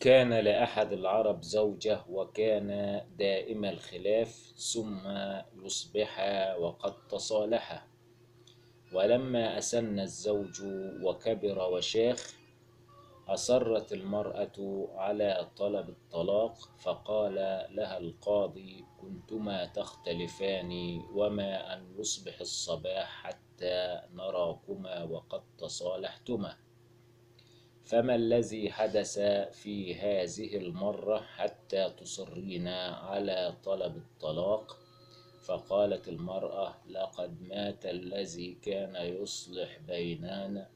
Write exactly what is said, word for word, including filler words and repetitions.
كان لأحد العرب زوجة وكان دائم الخلاف ثم يصبحا وقد تصالحا. ولما أسن الزوج وكبر وشاخ أصرت المرأة على طلب الطلاق، فقال لها القاضي: كنتما تختلفان وما أن يصبح الصباح حتى نراكما وقد تصالحتما، فما الذي حدث في هذه المرة حتى تصرين على طلب الطلاق؟ فقالت المرأة: لقد مات الذي كان يصلح بيننا